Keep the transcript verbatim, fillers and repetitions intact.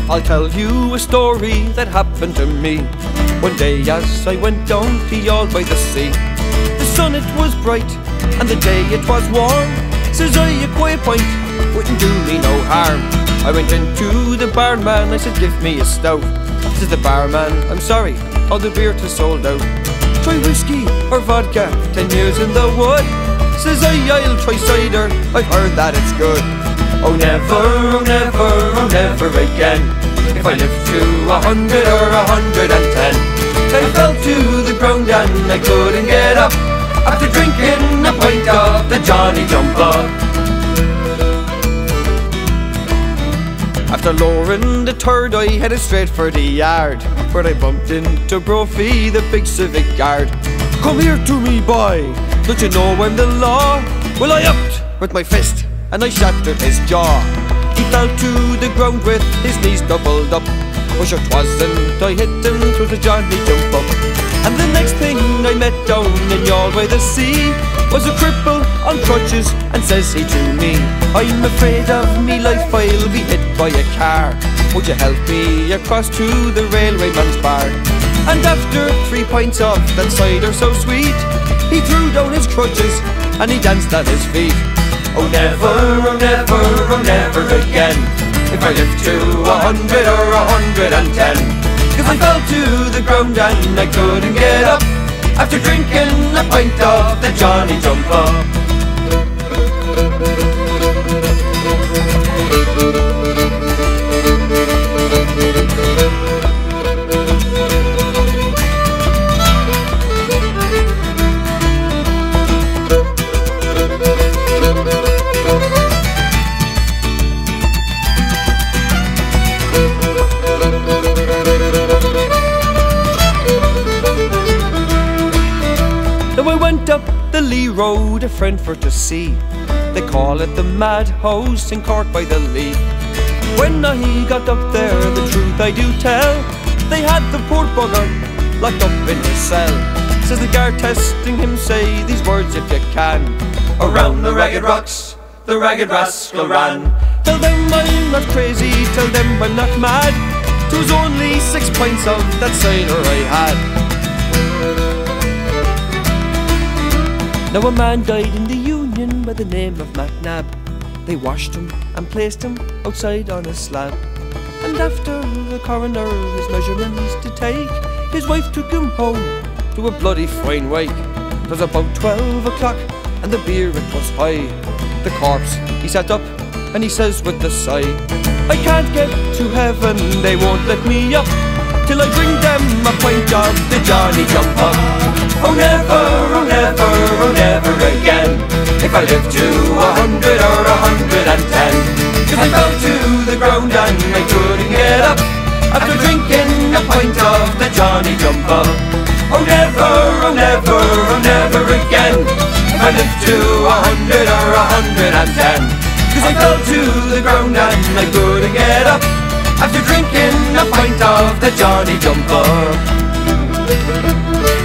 I'll tell you a story that happened to me. One day as I went down to Youghal by the sea, the sun it was bright and the day it was warm. Says I, a quiet pint wouldn't do me no harm. I went into the barman, I said give me a stout. Says the barman, I'm sorry, all the beer is sold out. Try whiskey or vodka, ten years in the wood. Says I, I'll try cider, I've heard that it's good. Oh never, oh never, oh never again, if I live to a hundred or a hundred and ten. I fell to the ground and I couldn't get up, after drinking a pint of the Johnny Jumper. After lowering the third, I headed straight for the yard, where I bumped into Brophy, the big civic guard. Come here to me, boy, don't you know I'm the law? Well, I upped with my fist and I shattered his jaw. He fell to the ground with his knees doubled up. Oh sure 'twasn't I hit him, 'twas a Johnny jump up. And the next thing I met down in Youghal by the sea was a cripple on crutches, and says he to me, I'm afraid of me life, I'll be hit by a car. Would you help me across to the railwayman's bar? And after three pints of that cider so sweet, he threw down his crutches and he danced at his feet. Oh never, oh never, oh never again, if I live to a hundred or a hundred and ten. Cause I fell to the ground and I couldn't get up, after drinking a pint of the Johnny Jumper. Up the Lee Road, a friend for to see. They call it the Madhouse in Cork by the Lee. When I got up there, the truth I do tell, they had the poor bugger locked up in his cell. Says the guard testing him, say these words if you can. Around the ragged rocks, the ragged rascal ran. Tell them I'm not crazy, tell them I'm not mad. 'Twas only six pints of that cider I had. Now a man died in the Union by the name of MacNab. They washed him and placed him outside on a slab. And after the coroner his measurements to take, his wife took him home to a bloody fine wake. 'Twas about twelve o'clock and the beer it was high. The corpse he sat up and he says with a sigh, I can't get to heaven, they won't let me up, till I bring them a pint of the Johnny Jumper. Oh never, oh never, oh never again, if I live to a hundred or a hundred and ten. Cause I fell to the ground and I couldn't get up, after drinking a pint of the Johnny Jumper. Oh never, oh never, oh never again, if I live to a hundred or a hundred and ten. Cause I fell to the ground and I couldn't get up, after drinking a pint of the Johnny Jumper.